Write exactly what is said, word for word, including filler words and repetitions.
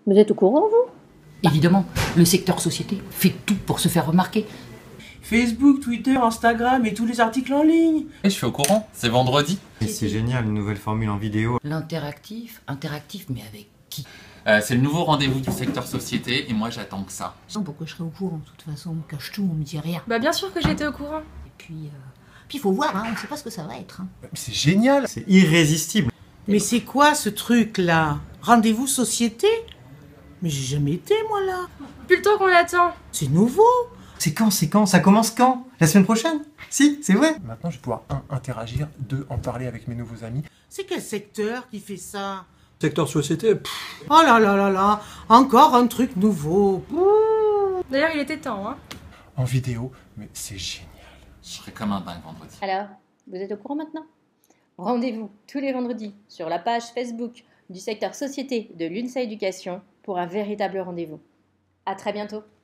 Vous êtes au courant, vous? Évidemment, le secteur société fait tout pour se faire remarquer. Facebook, Twitter, Instagram et tous les articles en ligne. Et je suis au courant, c'est vendredi. Et c'est génial, une nouvelle formule en vidéo. L'interactif, interactif, mais avec qui? Euh, c'est le nouveau rendez-vous du secteur société et moi j'attends que ça. Pourquoi je serais au courant? De toute façon, on me cache tout, on me dit rien. Bah bien sûr que j'étais au courant. Et puis, euh, puis faut voir, hein, on ne sait pas ce que ça va être. Hein. C'est génial, c'est irrésistible. Mais c'est quoi ce truc-là? Rendez-vous société? Mais j'ai jamais été, moi, là. Depuis le temps qu'on l'attend. C'est nouveau. C'est quand, c'est quand? Ça commence quand? La semaine prochaine? Si, c'est vrai. Maintenant, je vais pouvoir, un, interagir, deux, en parler avec mes nouveaux amis. C'est quel secteur qui fait ça? Secteur société, pff. Oh là là là là, encore un truc nouveau. D'ailleurs, il était temps, hein. En vidéo, mais c'est génial. Je serai comme un dingue vendredi. Alors, vous êtes au courant maintenant? Rendez-vous tous les vendredis sur la page Facebook du secteur société de l'UNSA Éducation pour un véritable rendez-vous. À très bientôt.